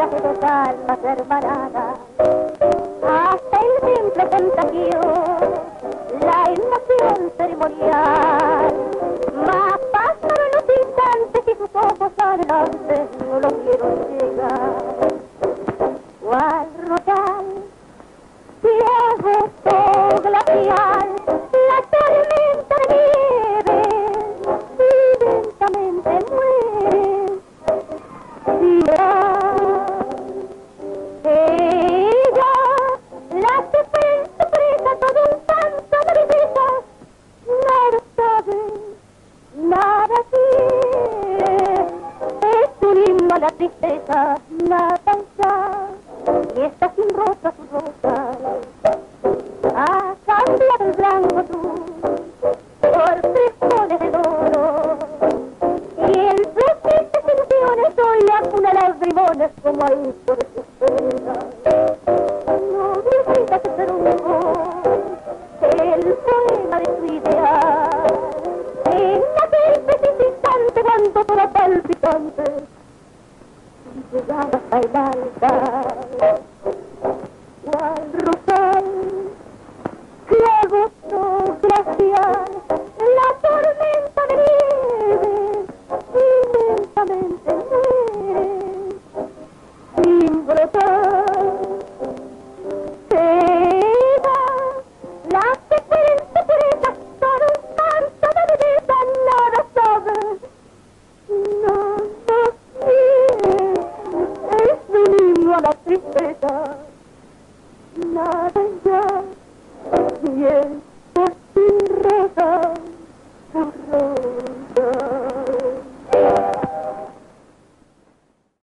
de dos almas hermanadas. Hasta el templo contagió la emoción ceremonial. Mas pasaron los instantes y sus ojos adelante no lo vieron llegar. Cual royal, ciego glacial, la tormenta de nieve y lentamente muere. Y ella, la que fue en su presa todo un tanto de belleza, nada sabe, nada quiere, es un himno a la tristeza, nada ya, y está sin rosa su rosa, ha cambiado el blanco azul por frijoles de oro, y en sus tristes ilusiones hoy la cuna lagrimones como ahí por sus penas. No necesitas ser un el poema de su ideal, en aquel preciso instante cuando toda palpitante llegaba hasta el altar.